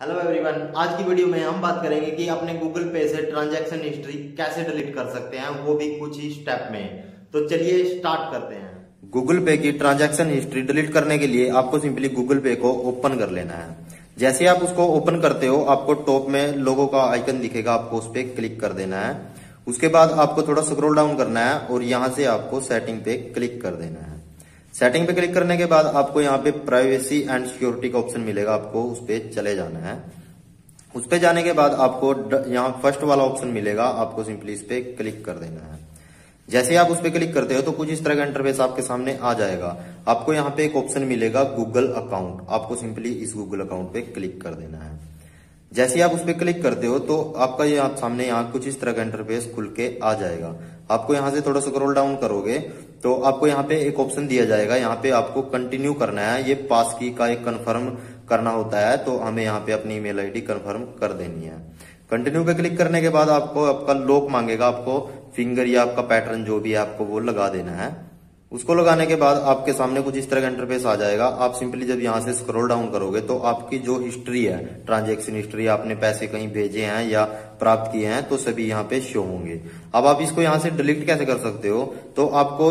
Hello everyone, आज की video में हम बात करेंगे कि अपने गूगल पे से ट्रांजैक्शन हिस्ट्री कैसे डिलीट कर सकते हैं, वो भी कुछ ही स्टेप में। तो चलिए स्टार्ट करते हैं। गूगल पे की ट्रांजैक्शन हिस्ट्री डिलीट करने के लिए आपको सिंपली गूगल पे को ओपन कर लेना है। जैसे आप उसको ओपन करते हो, आपको टॉप में लोगो का आइकन दिखेगा, आपको उस पर क्लिक कर देना है। उसके बाद आपको थोड़ा स्क्रॉल डाउन करना है और यहाँ से आपको सेटिंग पे क्लिक कर देना है। सेटिंग पे क्लिक करने के बाद आपको यहाँ पे प्राइवेसी एंड सिक्योरिटी का ऑप्शन मिलेगा, आपको उस पे चले जाना है। उस पे जाने के बाद आपको यहाँ फर्स्ट वाला ऑप्शन मिलेगा, आपको सिंपली इस पे क्लिक कर देना है। जैसे आप उस पे क्लिक करते हो तो कुछ इस तरह का इंटरफेस आपके सामने आ जाएगा। आपको यहाँ पे एक ऑप्शन मिलेगा गूगल अकाउंट, आपको सिंपली इस गूगल अकाउंट पे क्लिक कर देना है। जैसे आप उस पर क्लिक करते हो तो आपका ये आप सामने यहाँ कुछ इस तरह का इंटरफेस खुल के आ जाएगा। आपको यहाँ से थोड़ा स्क्रॉल डाउन करोगे तो आपको यहाँ पे एक ऑप्शन दिया जाएगा, यहाँ पे आपको कंटिन्यू करना है। ये पास की का एक कन्फर्म करना होता है, तो हमें यहाँ पे अपनी ईमेल आईडी कन्फर्म कर देनी है। कंटिन्यू पे क्लिक करने के बाद आपको आपका लॉक मांगेगा, आपको फिंगर या आपका पैटर्न जो भी है आपको वो लगा देना है। उसको लगाने के बाद आपके सामने कुछ इस तरह का इंटरफेस आ जाएगा। आप सिंपली जब यहाँ से स्क्रॉल डाउन करोगे तो आपकी जो हिस्ट्री है, ट्रांजैक्शन हिस्ट्री, आपने पैसे कहीं भेजे हैं या प्राप्त किए हैं, तो सभी यहाँ पे शो होंगे। अब आप इसको यहाँ से डिलीट कैसे कर सकते हो, तो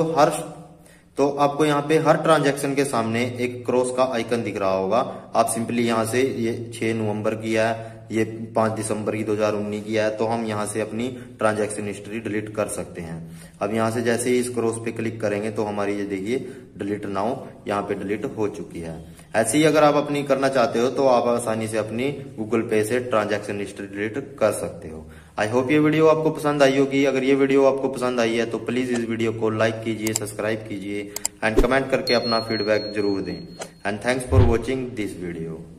आपको यहाँ पे हर ट्रांजैक्शन के सामने एक क्रॉस का आइकन दिख रहा होगा। आप सिंपली यहाँ से, ये 6 नवंबर किया है, ये 5 दिसंबर की 2019 किया है, तो हम यहाँ से अपनी ट्रांजैक्शन हिस्ट्री डिलीट कर सकते हैं। अब यहाँ से जैसे ही इस क्रॉस पे क्लिक करेंगे तो हमारी ये देखिए डिलीट नाउ यहाँ पे डिलीट हो चुकी है। ऐसे ही अगर आप अपनी करना चाहते हो तो आप आसानी से अपनी गूगल पे से ट्रांजैक्शन हिस्ट्री डिलीट कर सकते हो। आई होप ये वीडियो आपको पसंद आई होगी। अगर ये वीडियो आपको पसंद आई है तो प्लीज इस वीडियो को लाइक कीजिए, सब्सक्राइब कीजिए एंड कमेंट करके अपना फीडबैक जरूर दें। And thanks for watching this video.